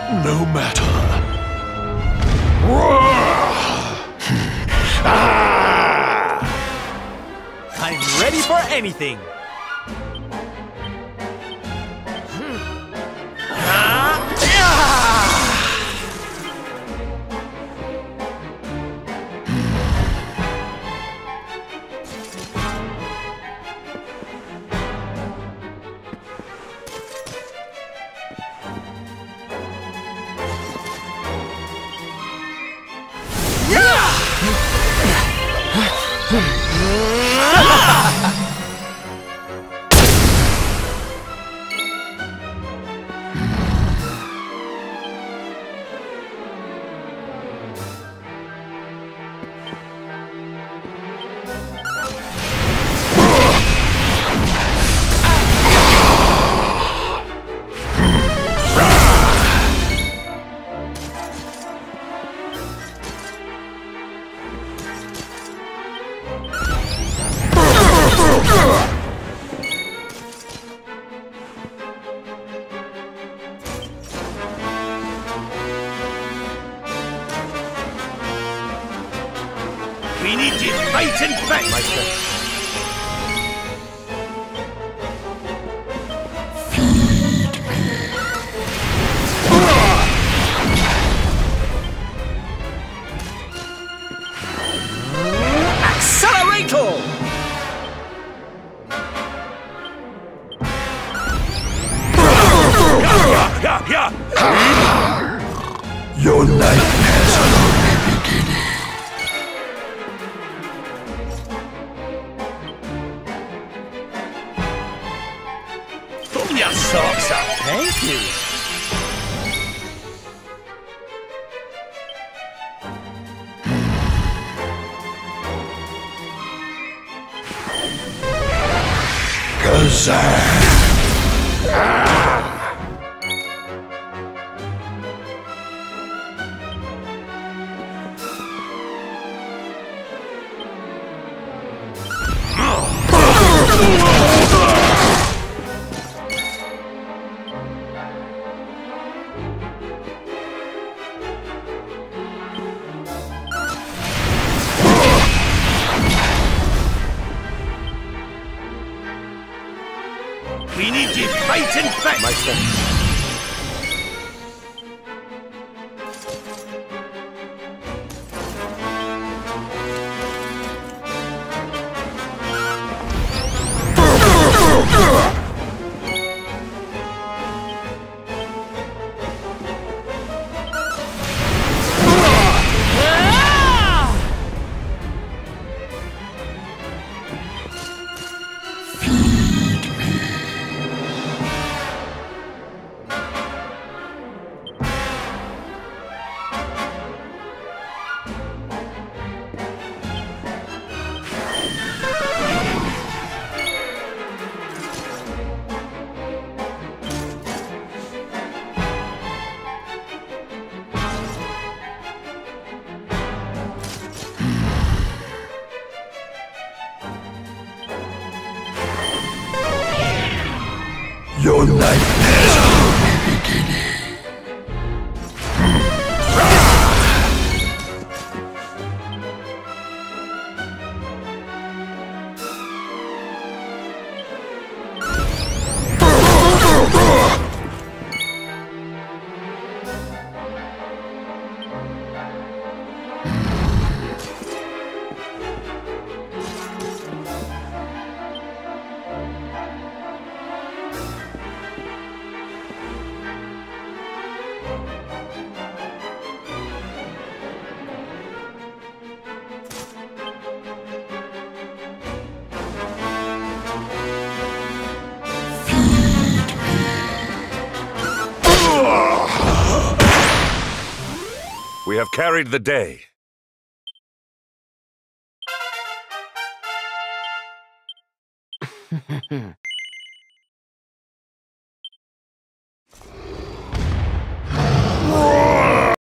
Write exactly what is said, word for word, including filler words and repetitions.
No matter. Ah! I'm ready for anything. We need to fight and fight! Feed me. Accelerator! Yeah, yeah. Your nightmares are only beginning. Pull your socks up. Thank you. Kazan. We need to fight and fight! My turn. Your nightmares are only beginning. We have carried the day. Roar!